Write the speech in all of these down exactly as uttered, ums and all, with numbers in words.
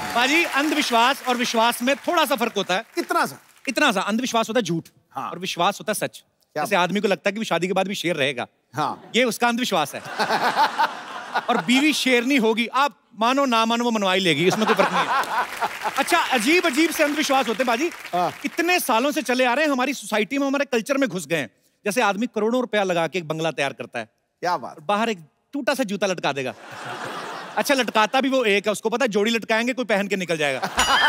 बाजी अंधविश्वास और विश्वास में थोड़ा सा फर्क होता है। कितना सा? इतना सा। अंधविश्वास होता है झूठ, हाँ। और विश्वास होता है सच। जैसे आदमी को लगता है कि शादी के बाद भी शेर रहेगा, हाँ। ये उसका अंधविश्वास है। और बीवी शेरनी होगी, आप मानो ना मानो वो मनवाई लेगी, इसमें कोई फर्क नहीं है। अच्छा, अजीब अजीब से अंधविश्वास होते हैं बाजी, इतने सालों से चले आ रहे हैं, हमारी सोसाइटी में, हमारे कल्चर में घुस गए हैं। जैसे आदमी करोड़ों रुपया लगा के एक बंगला तैयार करता है, क्या बात, बाहर एक टूटा सा जूता लटका देगा। अच्छा, लटकाता भी वो एक है, उसको पता है जोड़ी लटकाएंगे कोई पहन के निकल जाएगा।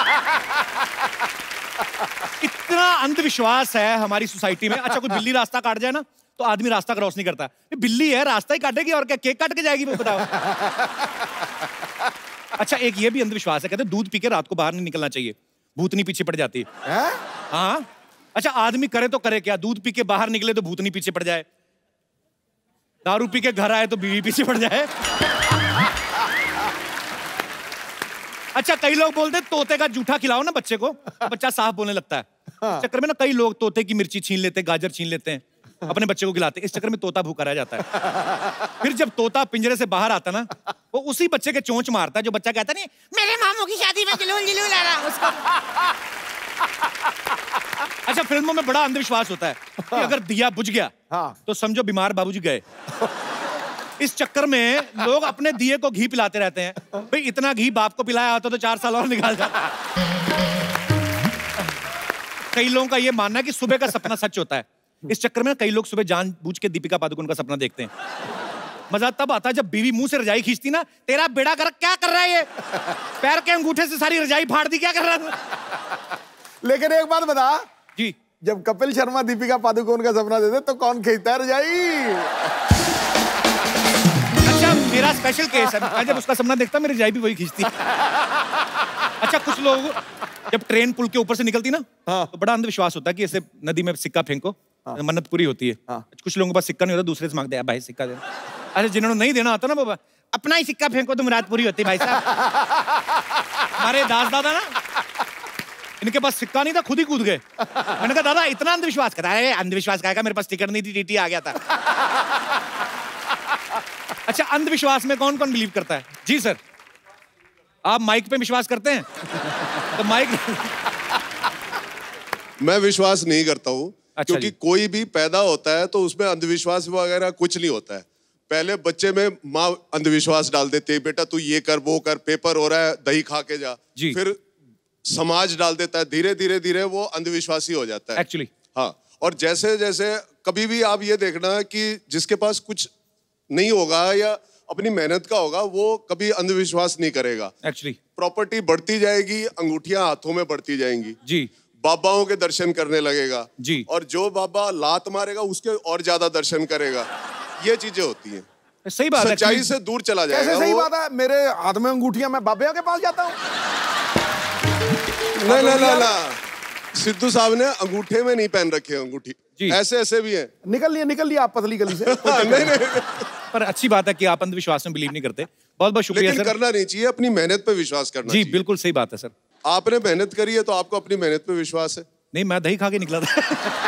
इतना अंधविश्वास है हमारी सोसाइटी में। अच्छा, कोई बिल्ली रास्ता काट जाए ना तो आदमी रास्ता क्रॉस नहीं करता। बिल्ली है, रास्ता ही काटेगी और क्या, केक काट के जाएगी वो, बताओ। अच्छा, एक ये भी अंधविश्वास है, कहते दूध पी के रात को बाहर नहीं निकलना चाहिए, भूतनी पीछे पड़ जाती है। हाँ। अच्छा, आदमी करे तो करे क्या, दूध पी के बाहर निकले तो भूतनी पीछे पड़ जाए, दारू पी के घर आए तो बीवी पीछे पड़ जाए। अच्छा, कई लोग बोलते हैं तोते का जूठा खिलाओ ना बच्चे को, बच्चा साफ बोलने लगता है। हाँ। चक्कर में ना कई लोग तोते की मिर्ची छीन लेते हैं, गाजर छीन लेते हैं, अपने बच्चे को खिलाते हैं। इस चक्कर में तोता भूखा रह जाता है। फिर जब तोता पिंजरे से बाहर आता ना, वो उसी बच्चे के चोंच मारता है जो बच्चा कहता नहीं मेरे मामू की शादी में जिलूल जिलूल आ रहा उसको। अच्छा, फिल्मों में बड़ा अंधविश्वास होता है कि अगर दिया बुझ गया, हाँ। तो समझो बीमार बाबूजी गए। इस चक्कर में लोग अपने दिए को घी पिलाते रहते हैं। भाई, इतना घी बाप को पिलाया होता तो चार साल और निकाल जाता। कई लोगों का ये मानना है कि सुबह का सपना सच होता है। इस चक्कर में कई लोग सुबह जानबूझ के दीपिका पादुकोण का सपना देखते हैं। मजा तब आता है जब बीवी मुंह से रजाई खींचती ना, तेरा बेड़ा कर क्या कर रहा है ये, पैर के अंगूठे से सारी रजाई फाड़ दी, क्या कर रहा है। लेकिन एक बात बता जी, जब कपिल शर्मा दीपिका पादुकोण का सपना देते तो कौन खींचता है रजाई? अच्छा, मेरा स्पेशल केस है, मैं जब उसका सपना देखता मेरी रजाई भी वही खींचती। अच्छा, कुछ लोग जब ट्रेन पुल के ऊपर से निकलती ना, हाँ। तो बड़ा अंधविश्वास होता है कि ऐसे नदी में सिक्का फेंको, हाँ। मन्नत पूरी होती है। हाँ। कुछ लोगों के पास सिक्का नहीं होता, दूसरे से मांगते हैं भाई सिक्का देना। अरे जिन्होंने नहीं देना होता ना बाबा, अपना ही सिक्का फेंको तो मुराद पूरी होती है भाई साहब। हमारे दास दादा ना, इनके पास सिक्का नहीं था, खुद ही कूद गए। मैंने कहा दादा इतना अंधविश्वास करता है। अंधविश्वास क्या, मेरे पास टिकट नहीं थी, टीटी आ गया था। अच्छा, अंधविश्वास में कौन कौन बिलीव करता है? जी सर, आप माइक पे विश्वास करते हैं? तो माइक मैं विश्वास नहीं करता हूँ। अच्छा, क्योंकि कोई भी पैदा होता है तो उसमें अंधविश्वास वगैरह कुछ नहीं होता है। पहले बच्चे में माँ अंधविश्वास डाल देती है, बेटा तू ये कर वो कर, पेपर हो रहा है दही खा के जा। फिर समाज डाल देता है, धीरे धीरे धीरे वो अंधविश्वासी हो जाता है एक्चुअली। हाँ, और जैसे जैसे कभी भी आप ये देखना कि जिसके पास कुछ नहीं होगा या अपनी मेहनत का होगा, वो कभी अंधविश्वास नहीं करेगा। एक्चुअली प्रॉपर्टी बढ़ती जाएगी, अंगूठियां हाथों में बढ़ती जाएंगी जी, बाबाओं के दर्शन करने लगेगा जी, और जो बाबा लात मारेगा उसके और ज्यादा दर्शन करेगा। ये चीजें होती हैं। सही बात है, सच्चाई से दूर चला जाएगा। कैसे सही बात है? मेरे हाथ में अंगूठियां, मैं बाबे के पास जाता हूँ। नहीं नहीं नहीं, सिद्धू साहब ने अंगूठे में नहीं पहन रखे अंगूठी, ऐसे ऐसे भी हैं। निकल लिए निकल लिए आप पतली गली से। नहीं नहीं, पर अच्छी बात है कि आप अंधविश्वास में बिलीव नहीं करते। बहुत बहुत शुक्रिया लेकिन सर। करना नहीं चाहिए, अपनी मेहनत पे विश्वास करना जी चाहिए। बिल्कुल सही बात है सर। आपने मेहनत करी है तो आपको अपनी मेहनत पे विश्वास है। नहीं, मैं दही खा के निकला था।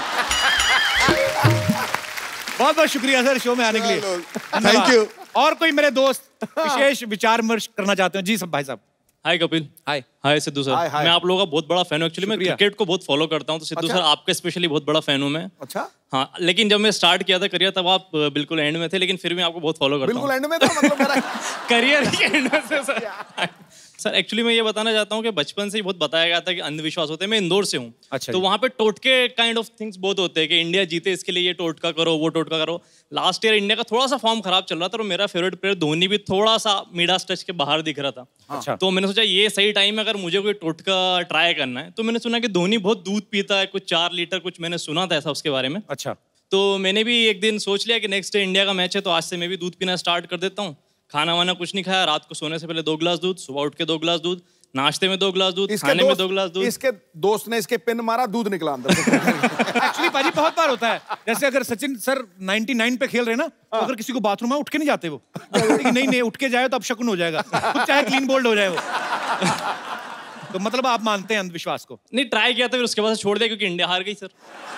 बहुत बहुत शुक्रिया सर शो में आने के लिए, थैंक यू। और कोई मेरे दोस्त विशेष विचार विमर्श करना चाहते हो? जी सब भाई साहब। Hi Kapil. Hi hi Sidhu sir. मैं आप लोगों का बहुत बड़ा फैन हूँ। एक्चुअली मैं क्रिकेट को बहुत फॉलो करता हूँ, तो सिद्धू अच्छा? सर आपका स्पेशली बहुत बड़ा फैन हूँ मैं। अच्छा? हाँ, लेकिन जब मैं स्टार्ट किया था करियर तब आप बिल्कुल एंड में थे, लेकिन फिर भी आपको बहुत फॉलो करता हूँ। बिल्कुल एंड में था मतलब मेरा करियर के एंड में से सर। सर एक्चुअली मैं ये बताना चाहता हूँ कि बचपन से ही बहुत बताया गया था कि अंधविश्वास होते हैं। मैं इंदौर से हूँ। अच्छा, तो वहाँ पे टोटके काइंड ऑफ थिंग्स बहुत होते हैं कि इंडिया जीते इसके लिए ये टोटका करो, वो टोटका करो। लास्ट ईयर इंडिया का थोड़ा सा फॉर्म खराब चल रहा था और मेरा फेवरेट प्लेयर धोनी भी थोड़ा सा मिडास टच के बाहर दिख रहा था। अच्छा। तो मैंने सोचा ये सही टाइम है अगर मुझे कोई टोटका ट्राई करना है। तो मैंने सुना कि धोनी बहुत दूध पीता है, कुछ चार लीटर कुछ मैंने सुना था ऐसा उसके बारे में। अच्छा। तो मैंने भी एक दिन सोच लिया कि नेक्स्ट डे इंडिया का मैच है तो आज से मैं भी दूध पीना स्टार्ट कर देता हूँ। खाना वाना कुछ नहीं खाया, रात को सोने से पहले दो गिलास दूध, सुबह उठ के दो गिलास दूध, नाश्ते में दो गिलास दूध, खाने में दो गिलास दूध। इसके दोस्त ने इसके पिन मारा, दूध निकला अंदर से। एक्चुअली पाजी बहुत बार होता है, जैसे अगर सचिन सर निन्यानवे पे खेल रहे ना, तो अगर किसी को बाथरूम में उठ के नहीं जाते वो, नहीं नहीं उठ के जाए तो अब शकुन हो जाएगा, कुछ चाहे क्लीन बोल्ड हो जाए वो। तो मतलब आप मानते हैं अंधविश्वास को? नहीं, ट्राई किया था फिर उसके बाद छोड़ दिया क्योंकि इंडिया हार गई सर।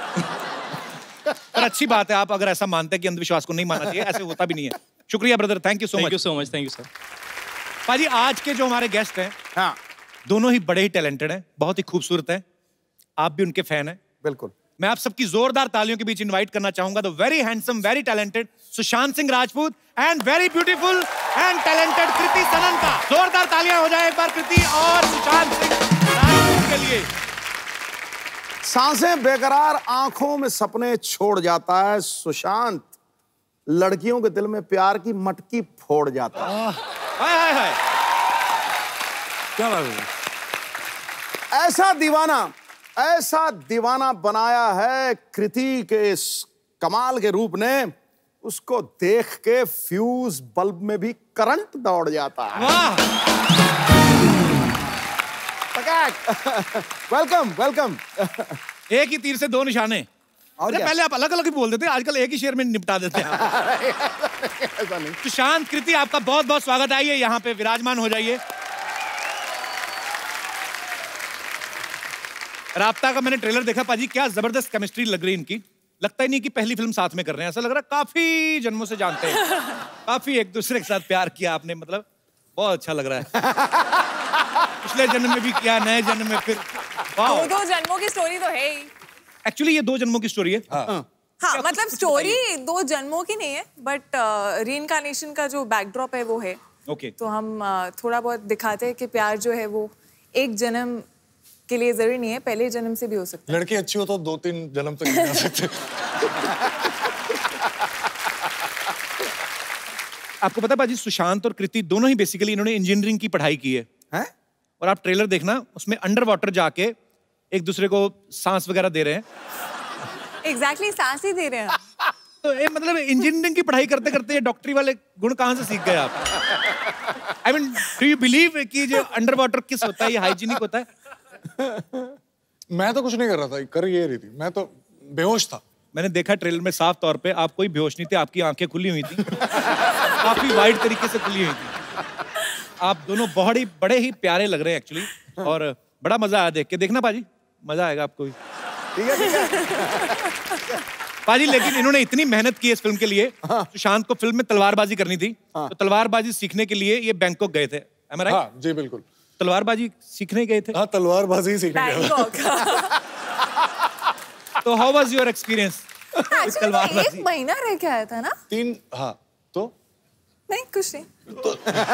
पर अच्छी बात है आप अगर ऐसा मानते हैं कि अंधविश्वास को नहीं मानना चाहिए, ऐसे होता भी नहीं है। शुक्रिया brother, thank you so much. Thank you so much, thank you sir. पाजी आज के जो हमारे गेस्ट हैं, हाँ, दोनों ही बड़े ही टैलेंटेड हैं, बहुत ही खूबसूरत हैं, आप भी उनके फैन हैं। बिल्कुल। मैं आप सबकी जोरदार तालियों के बीच इनवाइट करना चाहूंगा the very handsome, very talented Sushant Singh Rajput and very beautiful and talented Kriti Sanon का। जोरदार तालियां हो जाए एक बार कृति और सुशांत सिंह राजपूत के लिए। सांसें बेकरार, आंखों में सपने छोड़ जाता है सुशांत, लड़कियों के दिल में प्यार की मटकी फोड़ जाता है। हाय हाय हाय, क्या बात है? ऐसा दीवाना, ऐसा दीवाना बनाया है कृति के इस कमाल के रूप ने, उसको देख के फ्यूज बल्ब में भी करंट दौड़ जाता है। Welcome welcome. एक ही तीर से दो निशाने। और पहले आप अलग अलग ही बोल देते, आजकल एक ही शेर में निपटा देते हैं। ऐसा नहीं। सुशांत, कृति, आपका बहुत बहुत स्वागत। आइए यहाँ पे विराजमान हो जाइए। राब्ता का मैंने ट्रेलर देखा पाजी, क्या जबरदस्त केमिस्ट्री लग रही है इनकी। लगता ही नहीं कि पहली फिल्म साथ में कर रहे हैं, ऐसा लग रहा है काफी जन्मों से जानते हैं, काफी एक दूसरे के साथ प्यार किया आपने, मतलब बहुत अच्छा लग रहा है। पिछले जन्म में भी किया, नए जन्म में फिर। दो दो जन्मों की स्टोरी तो है ही। एक्चुअली ये दो जन्मों की स्टोरी है। हाँ, हाँ मतलब स्टोरी दो जन्मों की नहीं है, बट रीइंकार्नेशन का जो बैकड्रॉप है वो है। ओके। तो हम uh, थोड़ा बहुत दिखाते हैं कि प्यार जो है वो एक जन्म के लिए जरूरी नहीं है, पहले जन्म से भी हो सकता है। लड़की अच्छी हो तो दो तीन जन्म तक जा सकते। आपको पता है बाजी, सुशांत और कृति दोनों ही बेसिकली इन्होंने इंजीनियरिंग की पढ़ाई की है, हैं? और आप ट्रेलर देखना, उसमें अंडर वाटर जाके एक दूसरे को सांस वगैरह दे रहे हैं। एग्जैक्टली exactly, सांस ही दे रहे हैं। तो ये मतलब इंजीनियरिंग की पढ़ाई करते करते ये डॉक्टरी वाले गुण कहाँ से सीख गए आप? I mean do you believe कि जो अंडर वाटर किस होता है ये हाइजीनिक होता है? मैं तो कुछ नहीं कर रहा था, कर ये रही थी, मैं तो बेहोश था। मैंने देखा ट्रेलर में साफ तौर पे, आप कोई बेहोश नहीं थे, आपकी आंखें खुली हुई थी, काफी वाइड तरीके से खुली हुई थी। आप दोनों बहुत ही बड़े ही प्यारे लग रहे हैं एक्चुअली, और बड़ा मजा आया देख के। देखना पाजी, मजा आएगा आपको भी। ठीक है ठीक है पाजी, लेकिन इन्होंने इतनी मेहनत की इस फिल्म के लिए। सुशांत को फिल्म में तलवारबाजी करनी थी, तो तलवारबाजी सीखने के लिए ये बैंकॉक गए थे। Am I right? हाँ जी बिल्कुल। तलवारबाजी सीखने गए थे? हाँ, तलवारबाजी ही सीखने गए। तो हाउ वाज योर एक्सपीरियंस? एक महीना रह के आया था ना? तीन, हाँ तो नहीं कुछ नहीं। तो,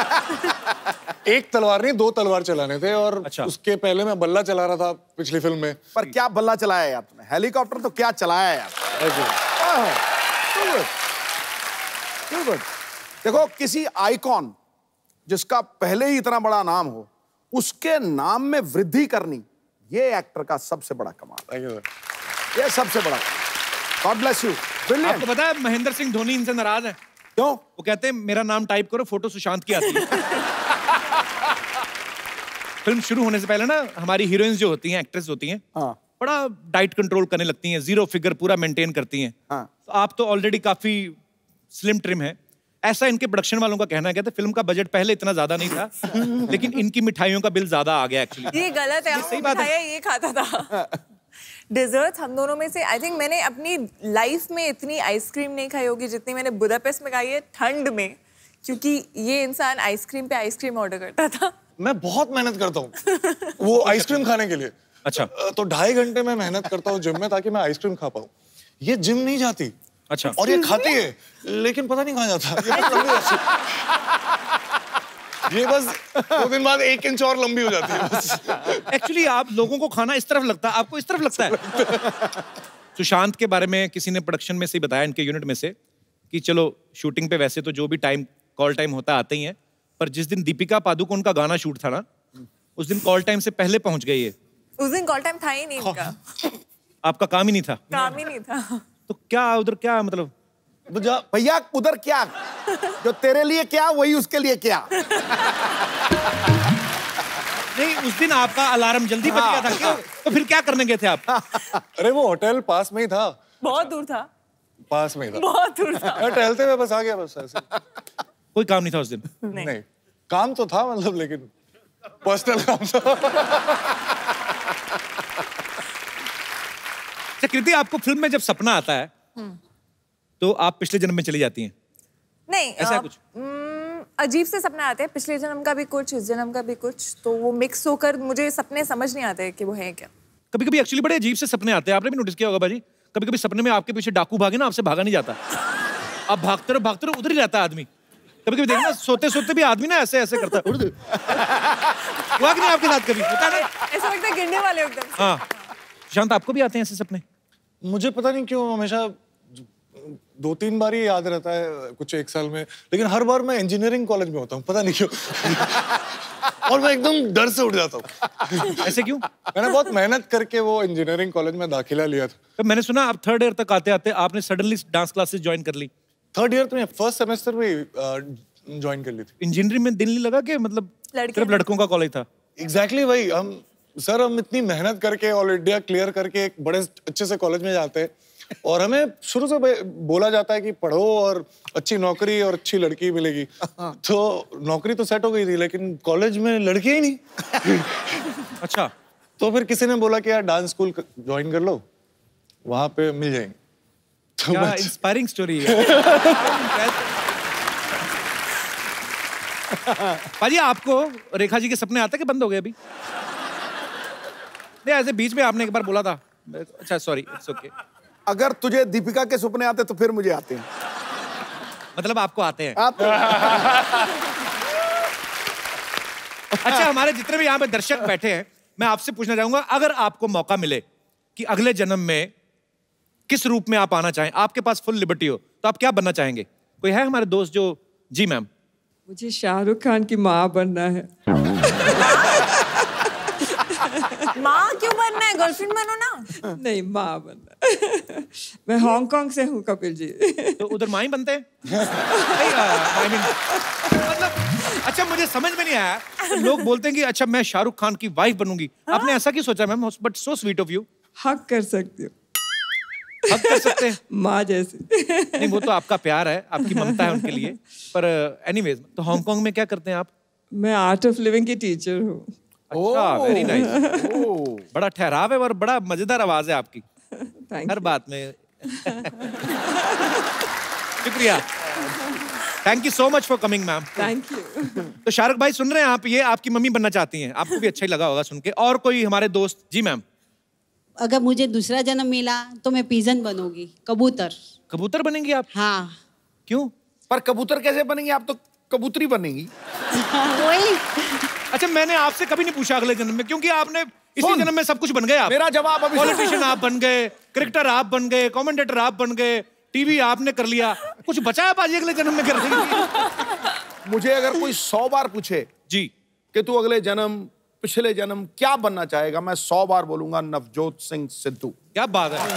एक तलवार नहीं, दो तलवार चलाने थे, और अच्छा। उसके पहले मैं बल्ला चला रहा था पिछली फिल्म में। पर क्या बल्ला चलाया यार तुमने, हेलीकॉप्टर तो क्या चलाया यार। Too good. देखो, किसी आइकॉन जिसका पहले ही इतना बड़ा नाम हो, उसके नाम में वृद्धि करनी, ये एक्टर का सबसे बड़ा कमाल है। ये सबसे बड़ा। God bless you. आपको पता है महेंद्र सिंह धोनी इनसे नाराज है। क्यों? वो कहते हैं मेरा नाम टाइप करो, फोटो सुशांत की आती है। फिल्म शुरू होने से पहले ना हमारी हीरोइंस जो होती हैं, एक्ट्रेस होती हैं, हाँ। बड़ा डाइट कंट्रोल करने लगती हैं, जीरो फिगर पूरा मेंटेन करती हैं। हाँ। तो आप तो ऑलरेडी काफी स्लिम ट्रिम है, ऐसा इनके प्रोडक्शन वालों का कहना है। कहते फिल्म का बजट पहले इतना ज्यादा नहीं था, लेकिन इनकी मिठाइयों का बिल ज्यादा आ गया एक्चुअली। ये गलत है, सही बात है। ये खाता था। डिजर्ट हम दोनों में से आई थिंक मैंने अपनी लाइफ में इतनी आइसक्रीम नहीं खाई होगी जितनी मैंने बुदापेस्ट में खाई है ठंड में, क्योंकि ये इंसान आइसक्रीम पे आइसक्रीम ऑर्डर करता था। मैं बहुत मेहनत करता हूँ वो आइसक्रीम खाने के लिए। अच्छा। तो ढाई घंटे में मेहनत करता हूँ जिम में, ताकि मैं आइसक्रीम खा पाऊँ। ये जिम नहीं जाती। अच्छा। और ये खाती है, लेकिन पता नहीं कहाँ जाता। ये लंबी जाती है। ये बस दो दिन बाद एक इंच और लंबी हो जाती है। एक्चुअली आप लोगों को खाना इस तरफ लगता है, आपको इस तरफ लगता है। सुशांत के बारे में किसी ने प्रोडक्शन में से ही बताया, इनके यूनिट में से, कि चलो शूटिंग पे वैसे तो जो भी टाइम कॉल टाइम होता आते ही है, पर जिस दिन दीपिका पादुकोण का गाना शूट था ना, उस दिन कॉल टाइम से पहले पहुंच गई है। उस दिन कॉल टाइम था ही नहीं इनका। आपका काम ही नहीं था? काम ही नहीं था। तो क्या उधर क्या मतलब? भैया उधर क्या, जो तेरे लिए क्या वही उसके लिए क्या। नहीं, उस दिन आपका अलार्म जल्दी बज गया था क्यों? तो फिर क्या करने गए थे आप? अरे वो होटल पास में ही था। बहुत दूर था। पास में ही था। बहुत दूर था। मैं टहलते हुए बस आ गया, बस ऐसे। कोई काम नहीं था उस दिन? नहीं, नहीं काम तो था, मतलब, लेकिन पर्सनल काम था। कृति, आपको फिल्म में जब सपना आता है तो आप पिछले जन्म में चली जाती हैं? नहीं, ऐसा आ, कुछ? अजीब से सपने आते हैं, पिछले जन्म का भी कुछ, इस जन्म का भी कुछ, तो वो मिक्स होकर मुझे सपने समझ नहीं आते कि वो है क्या। कभी कभी एक्चुअली बड़े अजीब से सपने आते हैं, आपने भी नोटिस किया होगा बाजी। कभी कभी सपने में आपके पीछे डाकू भागे ना, आपसे भागा नहीं जाता, आप भागते रहो भागते रहो, उधर ही रहता है आदमी। कभी कभी देखना सोते सोते भी आदमी ना ऐसे ऐसे करता है। हुआ कि नहीं आपके साथ कभी? होता है ना, ऐसा लगता है गिरने वाले एकदम। हाँ शांत, आपको भी आते हैं ऐसे सपने? मुझे पता नहीं क्यों हमेशा दो तीन बार ही याद रहता है कुछ एक साल में, लेकिन हर बार मैं इंजीनियरिंग कॉलेज में होता हूँ, पता नहीं क्यों। और मैं एकदम डर से उठ जाता हूँ। ऐसे क्यों? मैंने बहुत मेहनत करके वो इंजीनियरिंग कॉलेज में दाखिला लिया था। तो मैंने सुना आप थर्ड ईयर तक आते आते आपने सडनली डांस क्लासेस ज्वाइन कर ली। थर्ड ईयर तो मैं फर्स्ट सेमेस्टर में ज्वाइन कर ली थी। इंजीनियरिंग में दिल नहीं लगा कि मतलब सिर्फ लड़कों का कॉलेज था? एग्जैक्टली exactly वही। हम सर हम इतनी मेहनत करके ऑल इंडिया क्लियर करके एक बड़े अच्छे से कॉलेज में जाते हैं और हमें शुरू से बोला जाता है कि पढ़ो और अच्छी नौकरी और अच्छी लड़की मिलेगी। तो नौकरी तो सेट हो गई थी लेकिन कॉलेज में लड़की ही नहीं। अच्छा, तो फिर किसी ने बोला कि यार डांस स्कूल ज्वाइन कर लो, वहां पे मिल जाएंगे। तो क्या इंस्पायरिंग स्टोरी है। पाजी, आपको रेखा जी के सपने आते कि बंद हो गए अभी? नहीं, ऐसे बीच में आपने एक बार बोला था। अच्छा सॉरी, इट्स ओके। अगर तुझे दीपिका के सपने आते तो फिर मुझे आते हैं। मतलब आपको आते हैं? आते हैं। अच्छा, हमारे जितने भी यहाँ पे दर्शक बैठे हैं, मैं आपसे पूछना चाहूंगा, अगर आपको मौका मिले कि अगले जन्म में किस रूप में आप आना चाहें, आपके पास फुल लिबर्टी हो, तो आप क्या बनना चाहेंगे? कोई है हमारे दोस्त जो? जी मैम। मुझे शाहरुख खान की माँ बनना है। माँ क्यों बनना है? गर्लफ्रेंड बनो ना। नहीं, माँ बनना। मैं हांगकांग से हूँ कपिल जी। तो उधर माँ ही बनते हैं? नहीं, आई मीन मतलब अच्छा, मुझे समझ में नहीं आया। तो लोग बोलते हैं कि अच्छा मैं शाहरुख खान की वाइफ बनूंगी। आपने ऐसा क्यों सोचा ma'am? But so sweet of you. हक कर सकती हूँ। हक कर सकते हैं? माँ जैसे। नहीं, वो तो आपका प्यार है, आपकी ममता है उनके लिए। पर एनीवेज, तो हांगकांग में क्या करते हैं आप? मैं आर्ट ऑफ लिविंग की टीचर हूँ। अच्छा, वेरी नाइस। बड़ा ठहराव है और बड़ा मजेदार आवाज है आपकी हर बात में। शुक्रिया, thank you so much for coming ma'am. Thank you. तो शाहरुख भाई सुन रहे हैं आप, ये आपकी मम्मी बनना चाहती हैं, आपको भी अच्छा ही लगा होगा सुन के। और कोई हमारे दोस्त? जी मैम। अगर मुझे दूसरा जन्म मिला तो मैं पिजन बनूंगी, कबूतर। कबूतर बनेंगी आप? हाँ। क्यों? पर कबूतर कैसे बनेंगी आप? तो कबूतरी बनेंगी। वही। अच्छा, मैंने आपसे कभी नहीं पूछा अगले जन्म में, क्योंकि आपने इसी जन्म में सब कुछ बन गए आप। मेरा जवाब अभी, पॉलिटिशियन आप बन गए, क्रिकेटर आप बन गए, कमेंटेटर आप बन गए, टीवी आपने कर लिया, कुछ बचा है पाजी अगले जन्म में कर रही? मुझे अगर कोई सौ बार पूछे जी कि तू अगले जन्म पिछले जन्म क्या बनना चाहेगा, मैं सौ बार बोलूंगा नवजोत सिंह सिद्धू। क्या बात है।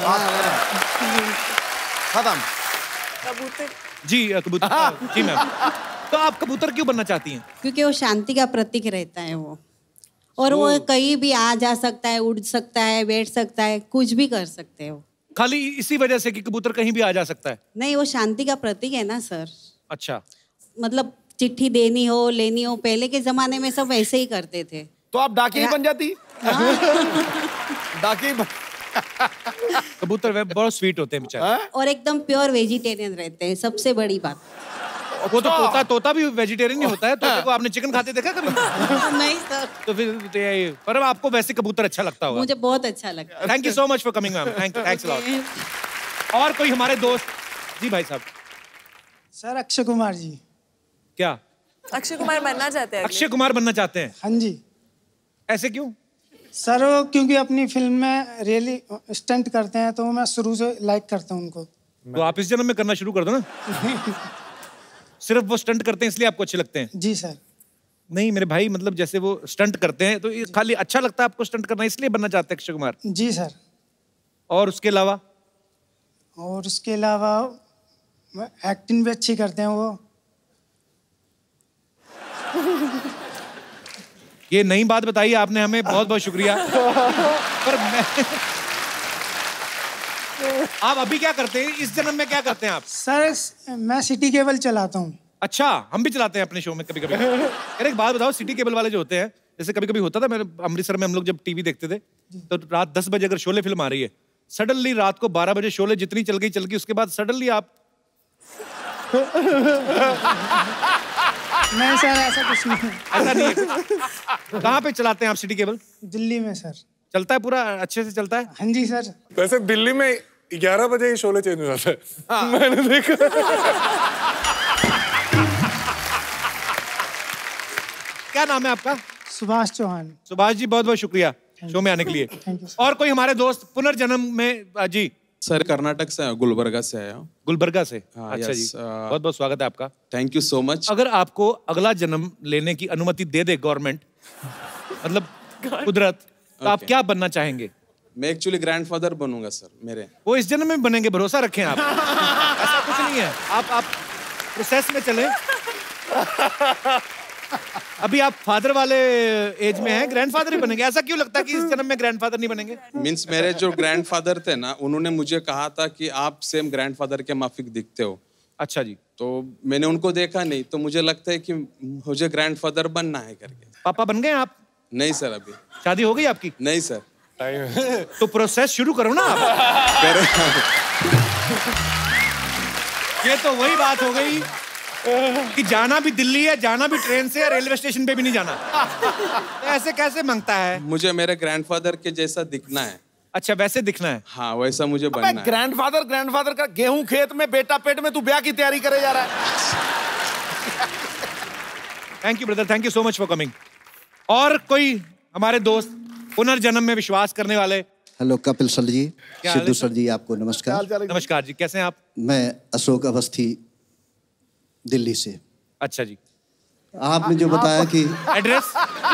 खत्म। कबूतर। जी कबूतर। जी मैम। तो आप कबूतर क्यों बनना चाहती हैं? क्योंकि वो शांति का प्रतीक रहता है वो, और वो कहीं भी आ जा सकता है, उड़ सकता है, बैठ सकता है, कुछ भी कर सकते हो। खाली इसी वजह से कि कबूतर कहीं भी आ जा सकता है? नहीं, वो शांति का प्रतीक है ना सर। अच्छा, मतलब चिट्ठी देनी हो, लेनी हो, पहले के जमाने में सब ऐसे ही करते थे। तो आप डाकिया ही बन जाती। डाकिया बन... कबूतर वे बहुत स्वीट होते हैं बेचारे। और एकदम प्योर वेजिटेरियन रहते हैं, सबसे बड़ी बात। वो तो तोता तोता भी वेजिटेरियन ही होता है। तोते को आपने चिकन खाते देखा कभी? नहीं सर। तो फिर पर आपको वैसे कबूतर अच्छा लगता होगा। मुझे बहुत अच्छा लगता है। Thank you so much for coming ma'am. Thank thanks a lot. और कोई हमारे दोस्त? जी भाई साहब। सर अक्षय कुमार जी। क्या अक्षय कुमार बनना चाहते हैं? अक्षय कुमार बनना चाहते हैं? हाँ जी। ऐसे क्यों? सर वो क्योंकि अपनी फिल्म में रियली स्टंट करते हैं, तो मैं शुरू से लाइक करता हूँ उनको। तो आप इस जन्म में करना शुरू कर दो ना। सिर्फ वो स्टंट करते हैं इसलिए आपको अच्छे लगते हैं? जी सर। नहीं मेरे भाई, मतलब जैसे वो स्टंट करते हैं तो ये खाली अच्छा लगता है आपको स्टंट करना, इसलिए बनना चाहते हैं अक्षय कुमार? जी सर। और उसके अलावा? और उसके अलावा एक्टिंग भी अच्छी करते हैं वो। ये नई बात बताई आपने हमें, बहुत बहुत शुक्रिया। पर मैं आप अभी क्या करते हैं? इस जन्म में क्या करते हैं आप? सर मैं सिटी केबल चलाता हूँ। अच्छा, हम भी चलाते हैं अपने शो में कभी कभी। यार एक बात बताओ, सिटी केबल वाले जो होते हैं, जैसे कभी कभी होता था, मेरे अमृतसर में हम लोग जब टीवी देखते थे, तो रात दस बजे अगर शोले फिल्म आ रही है, सडनली रात को बारह बजे शोले जितनी चल गई चल गई, उसके बाद सडनली आप नहीं सर, ऐसा कुछ नहीं है। ऐसा नहीं है। कहाँ पे चलाते हैं आप सिटी केबल? दिल्ली में सर। चलता है पूरा अच्छे से चलता है? हाँ जी सर। वैसे दिल्ली में ग्यारह बजे ही शोले चेंज हो जाता है। हाँ। मैंने देखा। क्या नाम है आपका? सुभाष चौहान। सुभाष जी, बहुत बहुत शुक्रिया शो में आने के लिए। और कोई हमारे दोस्त पुनर्जन्म में? जी सर, कर्नाटक से गुलबर्गा से आया हूँ। गुलबर्गा से? हाँ, अच्छा यस, जी, uh, बहुत बहुत स्वागत है आपका। Thank you so much. अगर आपको अगला जन्म लेने की अनुमति दे दे गवर्नमेंट, मतलब कुदरत, तो आप क्या बनना चाहेंगे? मैं एक्चुअली ग्रैंडफादर बनूंगा सर मेरे। वो इस जन्म में बनेंगे, भरोसा रखें आप। ऐसा कुछ नहीं है, आप आप प्रोसेस में चलें। अभी आप फादर वाले एज में हैं, ग्रैंडफादर ही बनेंगे। ऐसा क्यों लगता है कि इस जन्म में ग्रैंडफादर नहीं बनेंगे? मींस मेरे जो ग्रैंडफादर थे ना, उन्होंने मुझे कहा था कि आप सेम ग्रैंडफादर के माफिक दिखते हो। अच्छा जी। तो मैंने उनको देखा नहीं, तो मुझे लगता है कि मुझे ग्रैंडफादर बनना है करके। पापा बन गए आप? नहीं सर, अभी शादी हो गई आपकी? नहीं सर। तो प्रोसेस शुरू करो ना आप। ये तो वही बात हो गई कि जाना भी दिल्ली है, जाना भी ट्रेन से, रेलवे स्टेशन पे भी नहीं जाना। तो ऐसे कैसे मांगता है? मुझे मेरे ग्रैंडफादर के जैसा दिखना है। अच्छा, वैसे दिखना है? हाँ, वैसा मुझे बनना है। ग्रैंडफादर ग्रैंडफादर का गेहूं खेत में, बेटा पेट में, तू ब्याह की तैयारी करे जा रहा है। Thank you brother, thank you so much for coming. और कोई हमारे दोस्त पुनर्जन्म में विश्वास करने वाले? Hello Kapil sir ji, Sidhu sir ji, आपको नमस्कार। नमस्कार जी, कैसे हैं आप? मैं अशोक अवस्थी, दिल्ली से। अच्छा जी। आपने जो बताया कि एड्रेस,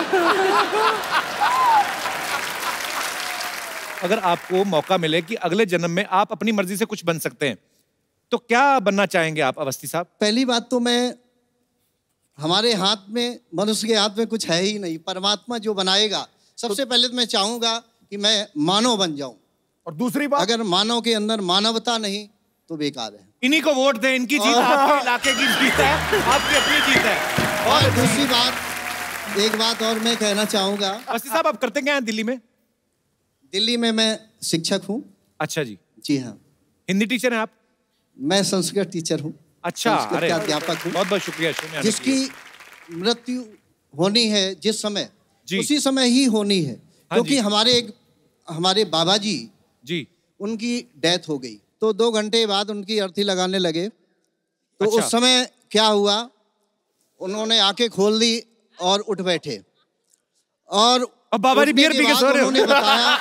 अगर आपको मौका मिले कि अगले जन्म में आप अपनी मर्जी से कुछ बन सकते हैं, तो क्या बनना चाहेंगे आप अवस्थी साहब? पहली बात तो मैं, हमारे हाथ में, मनुष्य के हाथ में कुछ है ही नहीं। परमात्मा जो बनाएगा, सबसे पहले तो मैं चाहूंगा कि मैं मानव बन जाऊं। और दूसरी बात, अगर मानव के अंदर मानवता नहीं तो बेकार है। इन्हीं को वोट दें, इनकी जीत आपके इलाके की जीत है, आपकी अपनी जीत है। और दूसरी बात, एक बात और मैं कहना चाहूंगा। अवस्थी साहब, आप करते क्या हैं दिल्ली में? दिल्ली में मैं शिक्षक हूँ। अच्छा जी। जी हाँ। हिंदी टीचर हैं आप? मैं संस्कृत टीचर हूँ। अच्छा, अरे अध्यापक हूँ। बहुत बहुत शुक्रिया शो में आने के लिए। जिसकी मृत्यु होनी है जिस समय, उसी समय ही होनी है। क्योंकि हमारे एक हमारे बाबा जी जी उनकी डेथ हो गई, तो दो घंटे बाद उनकी अर्थी लगाने लगे। तो अच्छा। उस समय क्या हुआ, उन्होंने आंखें खोल दी और उठ बैठे, और अब बाबा जी बियर पी के सो रहे हो। उन्होंने बताया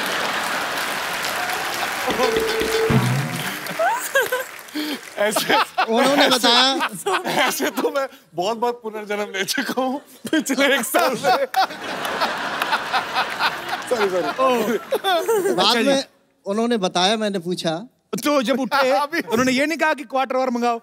ऐसे उन्होंने बताया ऐसे तो मैं बहुत बहुत पुनर्जन्म ले चुका हूँ पिछले एक साल से। Sorry sorry. बाद में उन्होंने बताया, मैंने पूछा, तो जब उठे उन्होंने ये नहीं कहा कि क्वार्टर और मंगाओ?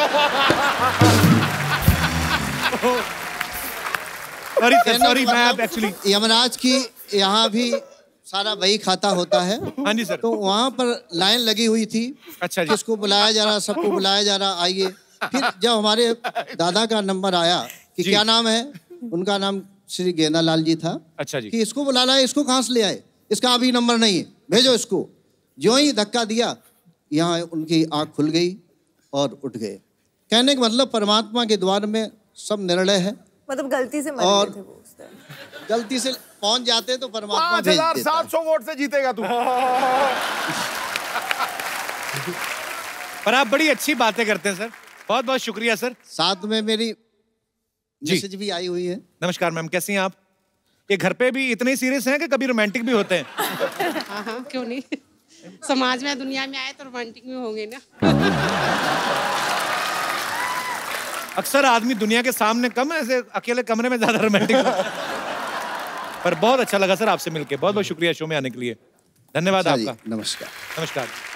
सॉरी सॉरी, मैं एक्चुअली यमराज की यहाँ भी सारा वही खाता होता है। हाँ जी सर। तो वहाँ पर लाइन लगी हुई थी। अच्छा जी। किसको बुलाया जा रहा, सबको बुलाया जा रहा, आइए। फिर जब हमारे दादा का नंबर आया कि क्या नाम है, उनका नाम श्री गेंदालाल जी था। अच्छा जी। कि इसको बुला लाए, इसको कहाँ से ले आए, इसका अभी नंबर नहीं है, भेजो इसको। जो ही धक्का दिया, यहाँ उनकी आँख खुल गई और उठ गए। कहने का मतलब, परमात्मा के द्वार में सब निर्णय है। मतलब गलती से मर और गए थे वो उस टाइम। गलती से पहुंच जाते तो परमात्मा पांच भेज हजार देता। सात सौ वोट से जीतेगा तू। पर आप बड़ी अच्छी बातें करते हैं सर, बहुत बहुत शुक्रिया सर। साथ में मेरी मैसेज भी आई हुई है। नमस्कार मैम, कैसी हैं आप? ये घर पे भी इतने सीरियस हैं कि कभी रोमांटिक भी होते हैं? हाँ हाँ, क्यों नहीं। समाज में, दुनिया में आए तो रोमांटिक भी होंगे ना। अक्सर आदमी दुनिया के सामने कम, ऐसे अकेले कमरे में ज्यादा रोमांटिक होता है। पर बहुत अच्छा लगा सर आपसे मिलके, बहुत बहुत शुक्रिया शो में आने के लिए। धन्यवाद आपका। नमस्कार। नमस्कार।